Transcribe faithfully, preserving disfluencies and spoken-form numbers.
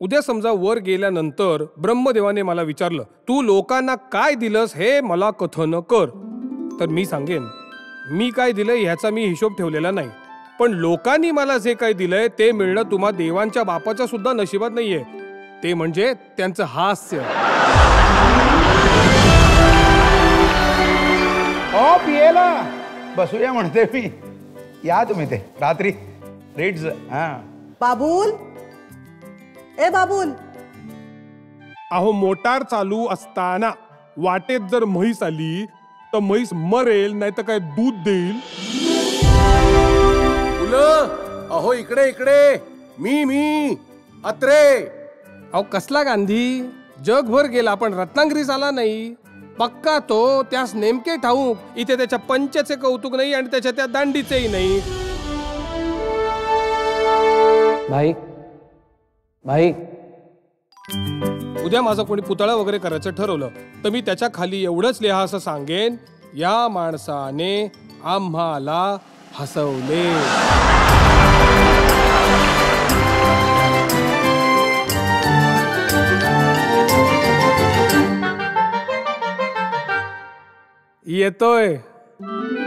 उद्या समजा वर गेल्यानंतर ब्रह्मदेवाने मला विचारलं, तू लोकांना काय दिलंस हे मला कथन कर, तर मी सांगेन मी काय दिलंय ह्याचा मी हिशोब ठेवलेला नाही, पण लोकांनी मला जे काही दिलंय ते मिळणं तुम्हा देवांच्या बापाच्या सुद्धा नशिबात नाहीये, ते म्हणजे त्यांचं हास्य. ओ पियेला बसूया म्हणते मी. या तुम्ही ते रात्री रेट्स. हा बाबूल, ए बाबूल. अहो मोटार चालू असताना वाटेत जर म्हैस आली तर म्हैस मरेल नाही तर काय दूध देईल. मुलं अहो इकडे इकडे, मी मी अत्रे. अहो कसला गांधी, जगभर गेला पण रत्नागिरीस आला नाही. पक्का तो त्यास नेमके ठाऊक, इथे त्याच्या पंचाचे कौतुक नाही आणि त्याच्या त्या दांडीचेही नाही. भाई भाई उद्या माझं कोणी पुतळा वगैरे करायचं ठरवलं तर मी त्याच्या खाली एवढंच लिहा असं सांगेन, या माणसाने आम्हाला हसवले. येतोय.